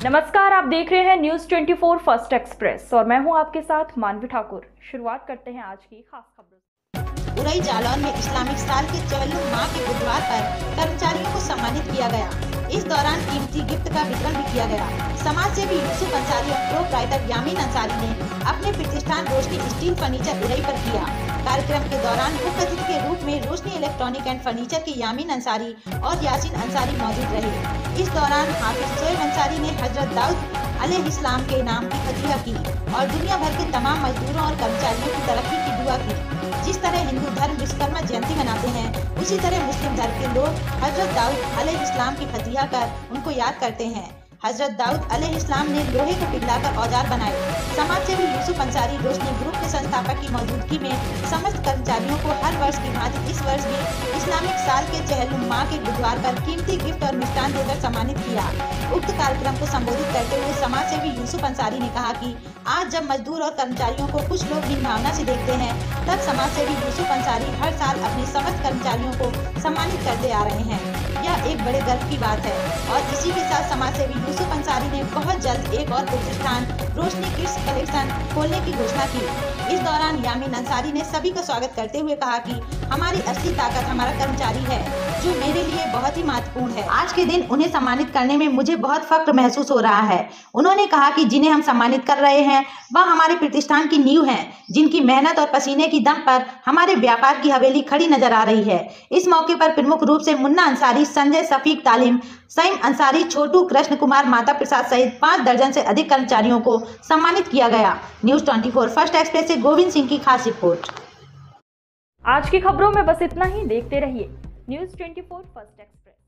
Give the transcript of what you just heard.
नमस्कार, आप देख रहे हैं न्यूज 24 फर्स्ट एक्सप्रेस और मैं हूं आपके साथ मानवी ठाकुर। शुरुआत करते हैं आज की खास खबरों। उरई जालौन में इस्लामिक साल के चौलू माह के बुधवार पर कर्मचारियों को सम्मानित किया गया। इस दौरान कीमती गिफ्ट का वितरण भी किया गया। समाज सेवी यूसुफ अंसारी और प्रोप्राइटर यामीन अंसारी ने अपने प्रतिष्ठान रोशनी स्टील फर्नीचर उरई पर किया। कार्यक्रम के दौरान मुख्य अतिथि के रूप में रोशनी इलेक्ट्रॉनिक एंड फर्नीचर के यामीन अंसारी और यासीन अंसारी मौजूद रहे। इस दौरान हाफिज शोएब अंसारी ने हजरत दाऊद अलैहिस्सलाम के नाम की फतवा की और दुनिया भर के तमाम मजदूरों और कर्मचारियों की तरक्की की दुआ की। जिस तरह हिंदू धर्म विश्वकर्मा जयंती मनाते हैं, उसी तरह मुस्लिम धर्म के लोग हजरत दाऊद अलैहिस्सलाम की फतवा कर उनको याद करते हैं। हजरत दाऊद अलैहिस्सलाम ने लोहे को पिघलाकर औजार बनाए। समाज सेवी यूसुफ अंसारी रोशनी ग्रुप के संस्थापक की मौजूदगी में समस्त कर्मचारियों को हर वर्ष की भांति इस वर्ष भी इस्लामिक साल के चहलुम माह के बुधवार पर कीमती गिफ्ट और मिष्ठान देकर सम्मानित किया। उक्त कार्यक्रम को संबोधित करते हुए समाज सेवी यूसुफ अंसारी ने कहा कि आज जब मजदूर और कर्मचारियों को कुछ लोग हीन भावना से देखते हैं, तब समाज सेवी यूसुफ अंसारी हर साल अपने समस्त कर्मचारियों को सम्मानित करते आ रहे हैं। यह एक बड़े गर्व की बात है और इसी के साथ समाज सेवी यूसुफ अंसारी ने बहुत जल्द एक और प्रतिष्ठान रोशनी किड्स कलेक्शन खोलने की घोषणा की। इस दौरान यामीन अंसारी ने सभी का स्वागत करते हुए कहा कि हमारी असली ताकत हमारा कर्मचारी है, जो मेरे लिए बहुत ही महत्वपूर्ण है। आज के दिन उन्हें सम्मानित करने में मुझे बहुत फख्र महसूस हो रहा है। उन्होंने कहा कि जिन्हें हम सम्मानित कर रहे हैं वह हमारे प्रतिष्ठान की नींव हैं, जिनकी मेहनत और पसीने की दम पर हमारे व्यापार की हवेली खड़ी नजर आ रही है। इस मौके पर प्रमुख रूप से मुन्ना अंसारी, संजय शफीक तालिम, सईम अंसारी, छोटू, कृष्ण कुमार, माता प्रसाद सहित 5 दर्जन से अधिक कर्मचारियों को सम्मानित किया गया। न्यूज 24 फर्स्ट एक्सप्रेस से गोविंद सिंह की खास रिपोर्ट। आज की खबरों में बस इतना ही। देखते रहिए न्यूज 24 फर्स्ट एक्सप्रेस।